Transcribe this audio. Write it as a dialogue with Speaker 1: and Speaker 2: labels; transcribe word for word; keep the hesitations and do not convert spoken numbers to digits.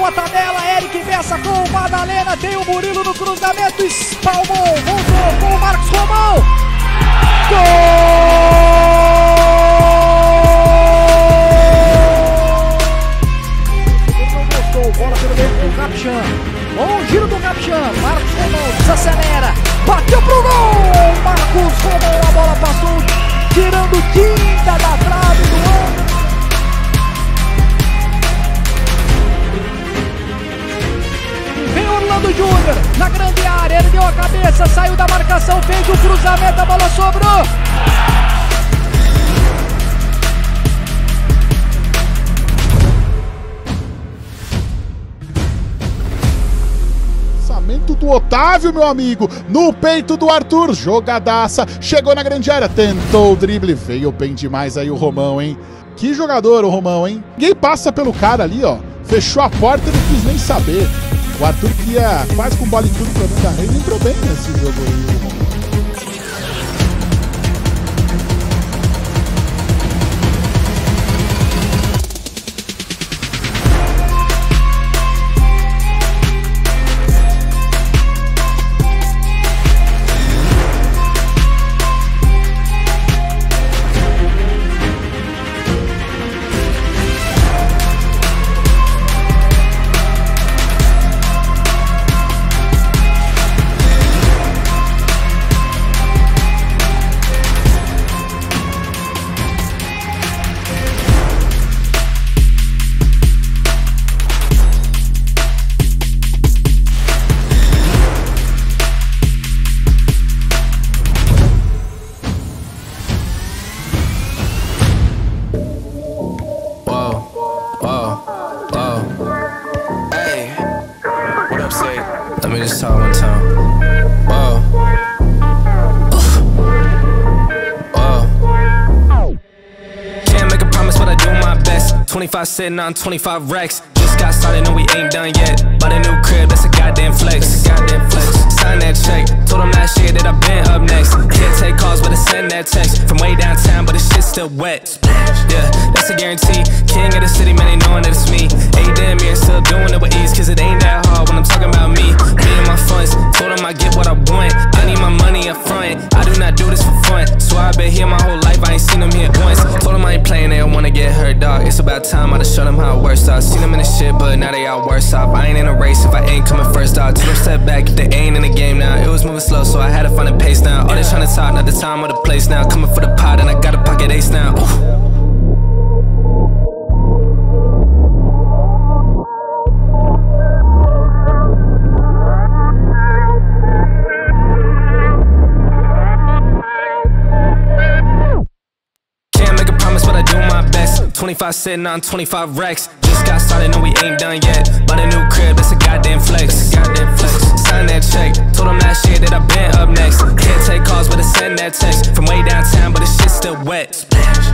Speaker 1: a tabela, Eric Bessa com o Madalena, tem o Murilo no cruzamento, espalmou, voltou com o Marcos Romão. Gol! Bola pelo meio do Capixã. Bom giro do Capixã. Marcos Romão desacelera. Bateu pro gol! Marcos Romão, a bola passou tirando tinta da trave do ângulo. Vem Orlando Júnior na grande área. Ergueu a cabeça, saiu da marcação, fez o cruzamento, a bola sobrou.
Speaker 2: Do Otávio, meu amigo, no peito do Arthur, jogadaça, chegou na grande área, tentou o drible, veio bem demais aí o Romão, hein? Que jogador o Romão, hein? Ninguém passa pelo cara ali, ó, fechou a porta e não quis nem saber. O Arthur que ia quase com bola em tudo pra dentro da rede, entrou bem nesse jogo aí, o Romão.
Speaker 3: Let me just talk one time. Whoa. Whoa. Can't make a promise, but I do my best. twenty-five sitting on twenty-five racks. Just got started, no, we ain't done yet. But a new crib, that's a goddamn flex. Goddamn flex. Sign that check. Told them last year that I've been up next. Can't take calls, but I send that text. From way downtown, but the shit's still wet. Yeah, that's a guarantee. King of the city, man, they knowing that it's me. Hey, damn, you're still doing it with ease. Cause it ain't that hard when I'm talking about me. Me and my funds. Told them I get what I want. I need my money up front. I do not do this for fun. So I've been here my whole life, I ain't seen them here once. Told them I ain't playing, they don't wanna get hurt, dog. It's about time I just show them how it works, dog. Seen them in the shit, but now they all worse off. I ain't in a race if I ain't coming first, dog. Took them step back if they ain't in the game now. It was moving slow, so I had to find a pace now. All they tryna talk, not the time or the place now. Coming for the pot and I got a pocket ace now. Ooh. twenty-five sitting on twenty-five racks. Just got started, no, we ain't done yet. But a new crib, that's a goddamn flex. Goddamn flex. Sign that check. Told them last year that I've been up next. Can't take calls, but I send that text. From way downtown, but the shit's still wet.